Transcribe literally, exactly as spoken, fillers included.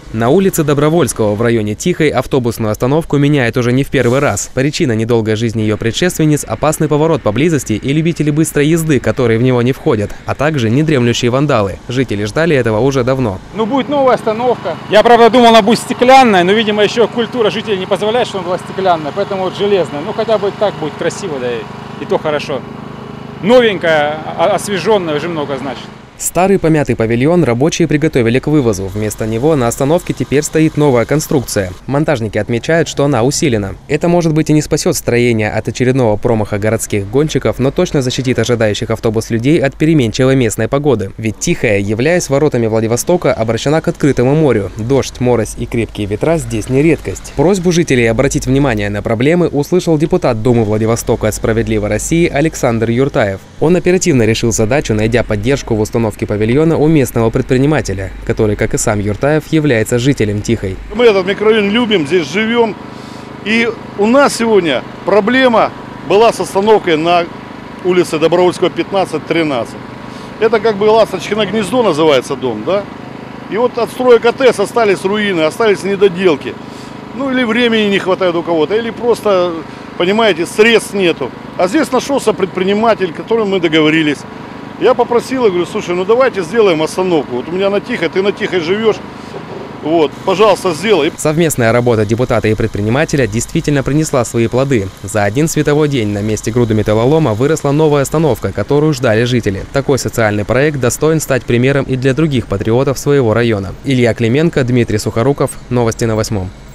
На улице Добровольского в районе Тихой автобусную остановку меняет уже не в первый раз. Причина недолгой жизни ее предшественниц – опасный поворот поблизости и любители быстрой езды, которые в него не входят, а также недремлющие вандалы. Жители ждали этого уже давно. Ну, будет новая остановка. Я, правда, думал, она будет стеклянная, но, видимо, еще культура жителей не позволяет, чтобы она была стеклянная, поэтому вот железная. Ну, хотя бы так будет красиво, да и, и то хорошо. Новенькая, освеженная уже много значит. Старый помятый павильон рабочие приготовили к вывозу. Вместо него на остановке теперь стоит новая конструкция. Монтажники отмечают, что она усилена. Это, может быть, и не спасет строение от очередного промаха городских гонщиков, но точно защитит ожидающих автобус людей от переменчивой местной погоды. Ведь Тихая, являясь воротами Владивостока, обращена к открытому морю. Дождь, морось и крепкие ветра здесь не редкость. Просьбу жителей обратить внимание на проблемы услышал депутат Думы Владивостока от «Справедливой России» Александр Юртаев. Он оперативно решил задачу, найдя поддержку в установке павильона у местного предпринимателя, который, как и сам Юртаев, является жителем Тихой. Мы этот микрорайон любим, здесь живем. И у нас сегодня проблема была с остановкой на улице Добровольского пятнадцать тринадцать. Это как бы Ласточкино гнездо называется дом, да? И вот от строек АТС остались руины, остались недоделки. Ну или времени не хватает у кого-то, или просто, понимаете, средств нету. А здесь нашелся предприниматель, с которым мы договорились. Я попросил, говорю, слушай, ну давайте сделаем остановку. Вот у меня на Тихой, ты на Тихой живешь. Вот, пожалуйста, сделай. Совместная работа депутата и предпринимателя действительно принесла свои плоды. За один световой день на месте груды металлолома выросла новая остановка, которую ждали жители. Такой социальный проект достоин стать примером и для других патриотов своего района. Илья Клименко, Дмитрий Сухоруков. Новости на восьмом.